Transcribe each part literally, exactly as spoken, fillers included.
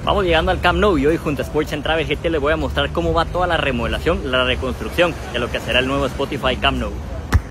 Vamos llegando al Camp Nou y hoy junto a Sports and Travel G T les voy a mostrar cómo va toda la remodelación, la reconstrucción de lo que será el nuevo Spotify Camp Nou.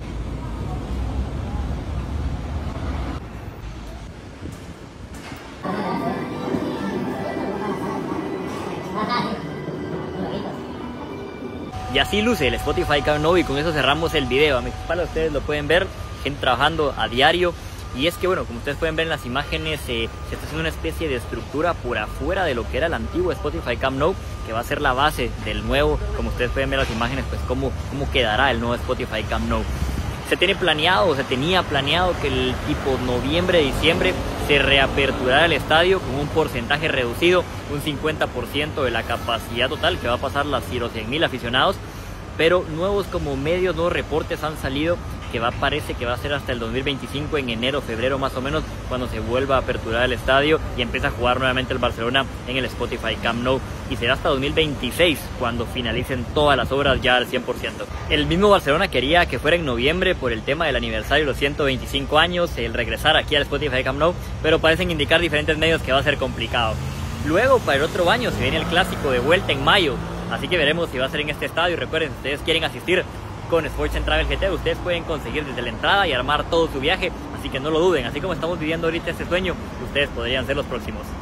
Y así luce el Spotify Camp Nou y con eso cerramos el video. A mi espalda ustedes lo pueden ver, gente trabajando a diario. Y es que bueno, como ustedes pueden ver en las imágenes, eh, se está haciendo una especie de estructura por afuera de lo que era el antiguo Spotify Camp Nou, que va a ser la base del nuevo. Como ustedes pueden ver en las imágenes, pues cómo, cómo quedará el nuevo Spotify Camp Nou. Se tiene planeado, se tenía planeado que el tipo noviembre, diciembre se reaperturara el estadio con un porcentaje reducido, un cincuenta por ciento de la capacidad total, que va a pasar las cien mil aficionados. Pero nuevos como medios, nuevos reportes han salido que va, parece que va a ser hasta el dos mil veinticinco, en enero, febrero más o menos, cuando se vuelva a aperturar el estadio y empieza a jugar nuevamente el Barcelona en el Spotify Camp Nou. Y será hasta dos mil veintiséis cuando finalicen todas las obras ya al cien por ciento. El mismo Barcelona quería que fuera en noviembre por el tema del aniversario de los ciento veinticinco años, el regresar aquí al Spotify Camp Nou, pero parecen indicar diferentes medios que va a ser complicado. Luego, para el otro año, se viene el clásico de vuelta en mayo, así que veremos si va a ser en este estadio. Y recuerden, si ustedes quieren asistir con Sports and Travel G T, ustedes pueden conseguir desde la entrada y armar todo su viaje, así que no lo duden. Así como estamos viviendo ahorita este sueño, ustedes podrían ser los próximos.